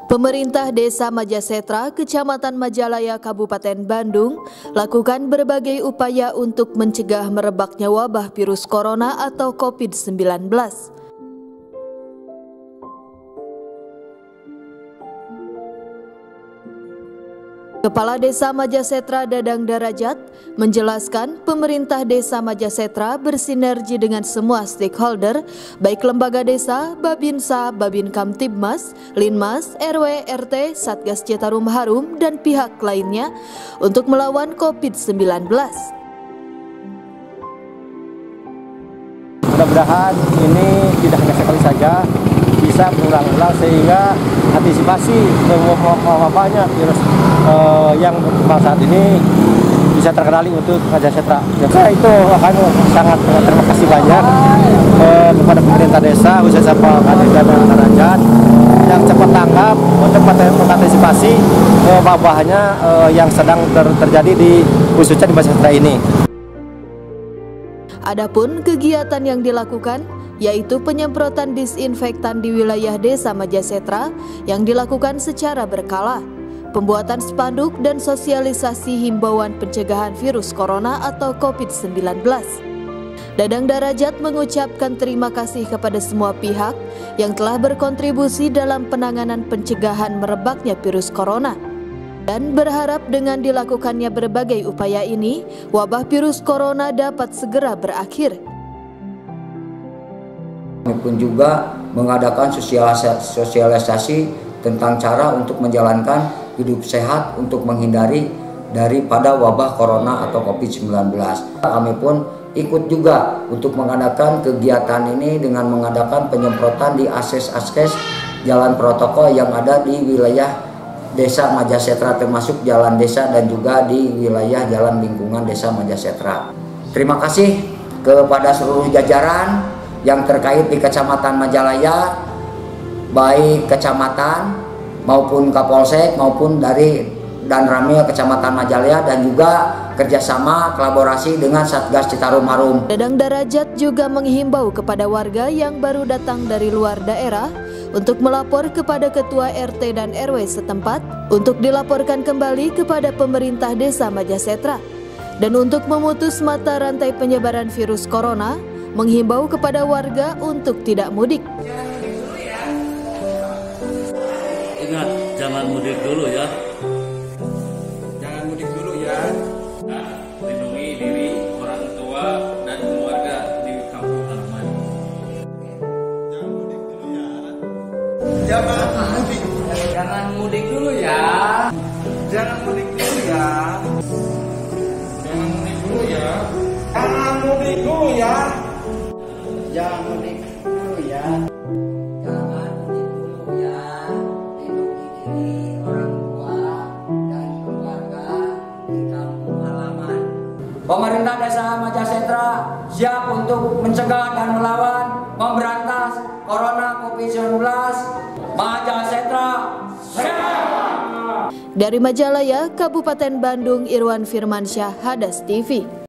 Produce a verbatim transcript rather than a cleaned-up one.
Pemerintah Desa Majasetra, Kecamatan Majalaya, Kabupaten Bandung, lakukan berbagai upaya untuk mencegah merebaknya wabah virus corona atau COVID sembilan belas. Kepala Desa Majasetra Dadang Darajat menjelaskan pemerintah Desa Majasetra bersinergi dengan semua stakeholder, baik lembaga desa, Babinsa, Babin Kamtibmas, Linmas, R W, R T, Satgas Citarum Harum, dan pihak lainnya untuk melawan COVID sembilan belas. Mudah-mudahan ini tidak hanya sekali saja, bisa berulang-ulang sehingga antisipasi wabahnya virus uh, yang berkembang saat ini bisa terkendali untuk Majasetra. Saya itu akan sangat terima kasih banyak uh, kepada pemerintah desa, khususnya Pak Kadis Dadang Darajat yang cepat tanggap untuk mengantisipasi uh, wabahnya uh, yang sedang ter terjadi di khususnya di Majasetra ini. Adapun kegiatan yang dilakukan yaitu penyemprotan disinfektan di wilayah Desa Majasetra yang dilakukan secara berkala, pembuatan spanduk dan sosialisasi himbauan pencegahan virus corona atau COVID sembilan belas. Dadang Darajat mengucapkan terima kasih kepada semua pihak yang telah berkontribusi dalam penanganan pencegahan merebaknya virus corona, dan berharap dengan dilakukannya berbagai upaya ini, wabah virus corona dapat segera berakhir. Kami pun juga mengadakan sosialisasi tentang cara untuk menjalankan hidup sehat untuk menghindari daripada wabah corona atau COVID sembilan belas. Kami pun ikut juga untuk mengadakan kegiatan ini dengan mengadakan penyemprotan di akses-akses jalan protokol yang ada di wilayah Desa Majasetra, termasuk jalan desa dan juga di wilayah jalan lingkungan Desa Majasetra. Terima kasih kepada seluruh jajaran yang terkait di Kecamatan Majalaya, baik kecamatan maupun Kapolsek maupun dari Danramil Kecamatan Majalaya, dan juga kerjasama kolaborasi dengan Satgas Citarum Harum. Dadang Darajat juga menghimbau kepada warga yang baru datang dari luar daerah untuk melapor kepada Ketua R T dan R W setempat untuk dilaporkan kembali kepada pemerintah Desa Majasetra, dan untuk memutus mata rantai penyebaran virus corona, menghimbau kepada warga untuk tidak mudik. Ingat, jangan mudik dulu ya. Jangan mudik dulu ya. Nah, lindungi diri, orang tua, dan keluarga di kampung halaman. Jangan mudik dulu ya. Jangan mudik. Jangan mudik dulu ya. Jangan mudik dulu ya. Jangan mudik dulu ya. Jangan mudik dulu ya. Jangan mudik dulu ya. Jangan mudik dulu ya. Lindungi diri, orang tua, dan keluarga di kampung halaman. Pemerintah Desa Majasetra siap untuk mencegah dan melawan, memberantas corona COVID sembilan belas. Majasetra siap! Dari Majalaya, Kabupaten Bandung, Irwan Firmansyah, Hadas T V.